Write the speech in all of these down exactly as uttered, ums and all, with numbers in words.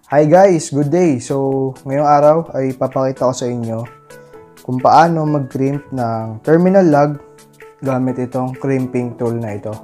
Hi guys, good day! So, ngayong araw ay papakita ko sa inyo kung paano mag-crimp ng terminal lug gamit itong crimping tool na ito.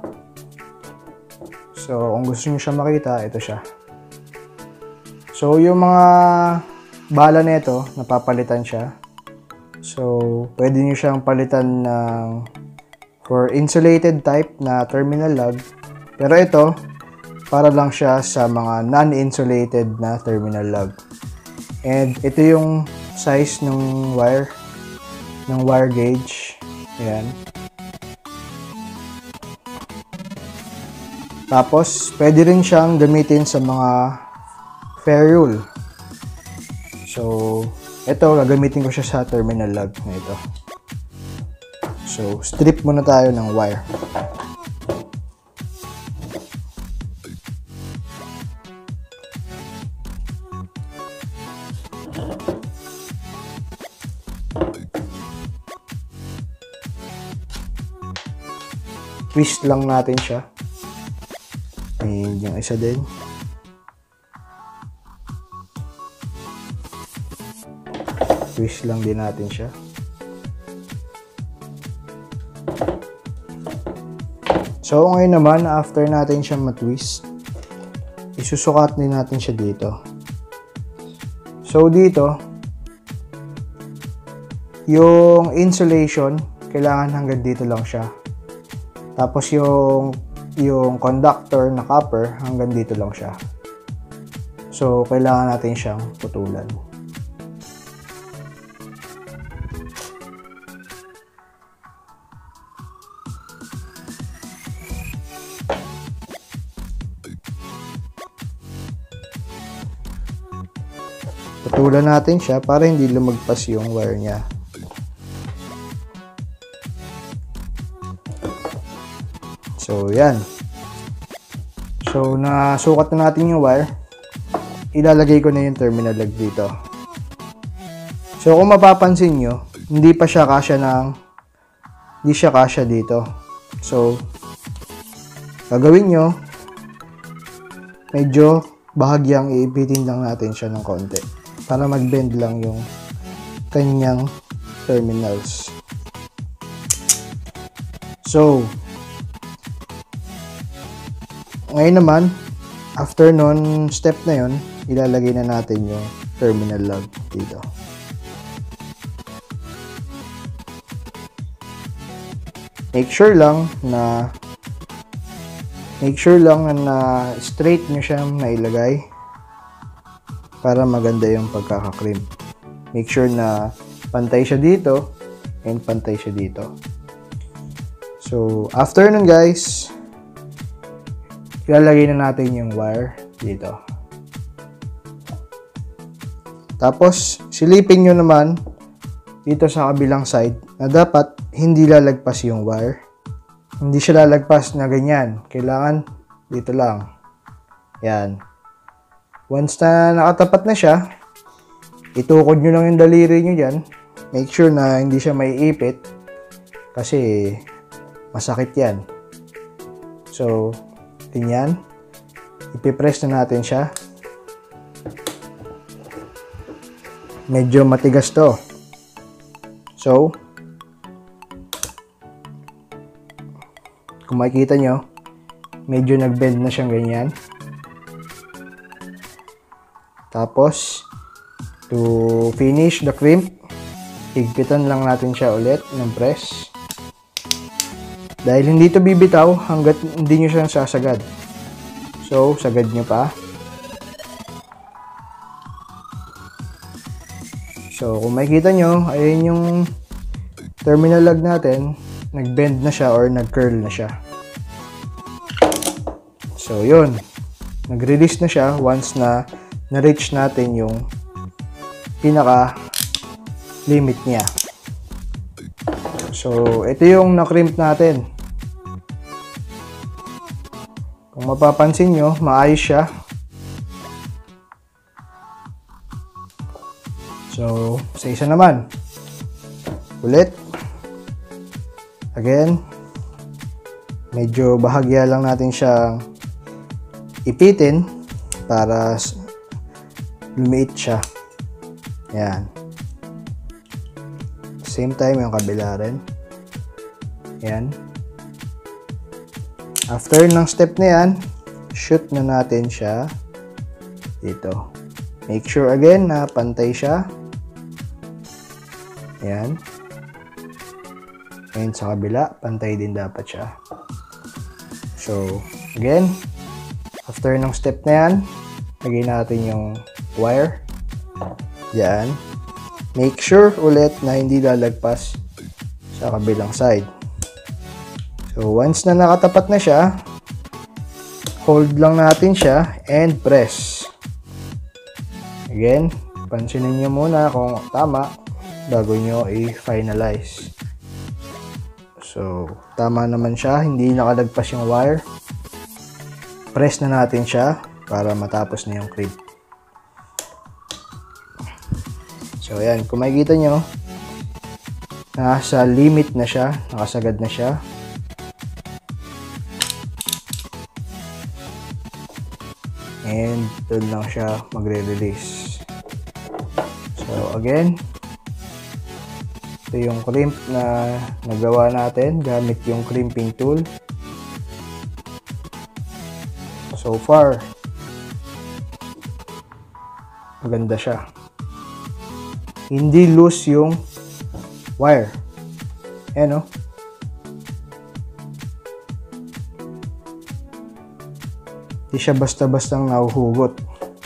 So, kung gusto niyo siya makita, ito siya. So, yung mga bala nito, napapalitan siya. So, pwede niyo siyang palitan ng for insulated type na terminal lug. Pero ito, para lang siya sa mga non-insulated na terminal lug. And ito yung size ng wire, ng wire gauge. Ayan. Tapos, pwede rin siyang gamitin sa mga ferrule. So, ito, gagamitin ko siya sa terminal lug na ito. So, strip muna tayo ng wire. Twist lang natin siya. And yung isa din. Twist lang din natin siya. So ngayon naman, after natin siya matwist, isusukat din natin siya dito. So dito, yung insulation, kailangan hanggang dito lang siya. Tapos yung yung conductor na copper hanggang dito lang siya. So kailangan natin siyang putulan. Putulan natin siya para hindi lumagpas yung wire niya. So, yan. So, nasukat na natin yung wire. Ilalagay ko na yung terminal lug dito. So, kung mapapansin nyo, hindi pa siya kasya ng, hindi siya kasya dito. So, gagawin nyo, medyo bahagyang iipitin lang natin siya ng konti para mag-bend lang yung kanyang terminals. So, ngayon naman, after nun step na yon, ilalagay na natin yung terminal lug dito. Make sure lang na make sure lang na straight nyo siyang nailagay para maganda yung pagkakakrimp. Make sure na pantay siya dito and pantay siya dito. So, after nun guys, ilalagay na natin yung wire dito. Tapos, silipin nyo naman dito sa kabilang side na dapat hindi lalagpas yung wire. Hindi siya lalagpas na ganyan. Kailangan dito lang. Yan. Once na nakatapat na siya, itukod nyo lang yung daliri nyo dyan. Make sure na hindi siya may ipit kasi masakit yan. So, ganyan. Ipipress na natin siya. Medyo matigas to. So, kung makikita nyo, medyo nag-bend na siyang ganyan. Tapos, to finish the crimp, higpitan lang natin siya ulit ng press. Dahil hindi ito bibitaw hanggat hindi nyo siyang sasagad. So, sagad nyo pa. So, kung makikita nyo, ayun yung terminal lug natin. Nag-bend na siya or nag-curl na siya. So, yun. Nag-release na siya once na na-reach natin yung pinaka-limit niya. So, ito yung na-crimp natin. Kung mapapansin nyo, maayos siya. So, sa isa naman. Ulit. Again. Medyo bahagya lang natin siyang ipitin para lumiit siya. Yan. Same time yung kabila rin. Yan. After ng step na yan, shoot na natin siya dito. Make sure again na pantay siya. Yan. And sa kabila, pantay din dapat siya. So, again, after ng step na yan, lagay natin yung wire. Yan. Make sure ulit na hindi lalagpas sa kabilang side. So, once na nakatapat na siya, hold lang natin siya and press. Again, pansinin nyo muna kung tama bago nyo i-finalize. So, tama naman siya. Hindi nakalagpas yung wire. Press na natin siya para matapos na yung crimp. So, ayan. Kung makikita nyo, nasa limit na siya. Nakasagad na siya. And doon lang siya magre-release. So, again, ito yung crimp na nagawa natin gamit yung crimping tool. So far, maganda siya. Hindi loose yung wire. Ayan, no? Hindi siya basta-bastang nahuhugot.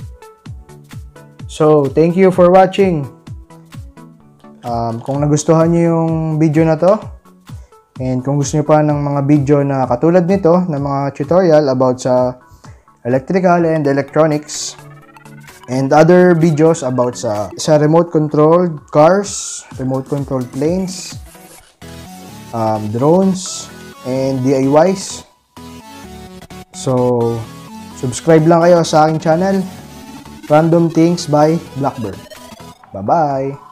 So, thank you for watching. Um, kung nagustuhan nyo yung video na to, and kung gusto nyo pa ng mga video na katulad nito, ng mga tutorial about sa electrical and electronics, and other videos about sa, sa remote controlled cars, remote controlled planes, um, drones, and D I Ys. So, subscribe lang kayo sa aking channel, Random Things by Blackbird. Bye-bye!